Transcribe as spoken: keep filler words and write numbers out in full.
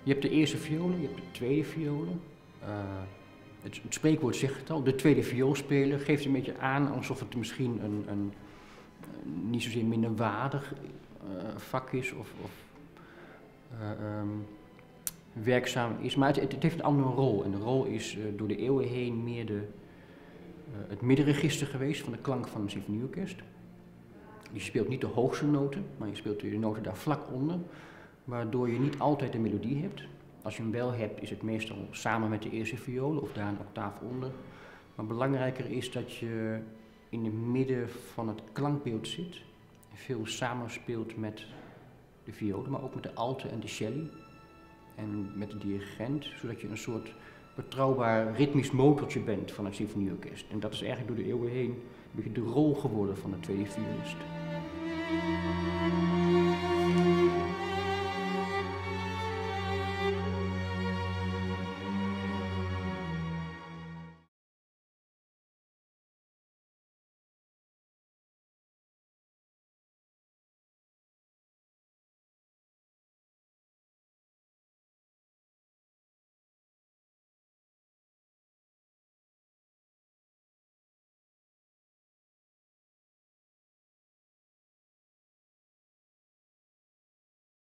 Je hebt de eerste violen, je hebt de tweede violen. Uh, het, het spreekwoord zegt het al, de tweede vioolspeler geeft een beetje aan alsof het misschien een, een niet zozeer minder waardig uh, vak is of, of uh, um, werkzaam is, maar het, het heeft een andere rol. En de rol is uh, door de eeuwen heen meer de, uh, het middenregister geweest van de klank van een symfonieorkest. Je speelt niet de hoogste noten, maar je speelt de noten daar vlak onder, waardoor je niet altijd de melodie hebt. Als je hem wel hebt, is het meestal samen met de eerste viool of daar een octaaf onder. Maar belangrijker is dat je in het midden van het klankbeeld zit en veel samenspeelt met de violen, maar ook met de alten en de celli en met de dirigent, zodat je een soort betrouwbaar ritmisch motortje bent van een symfonieorkest. En dat is eigenlijk door de eeuwen heen een beetje de rol geworden van de tweede violist.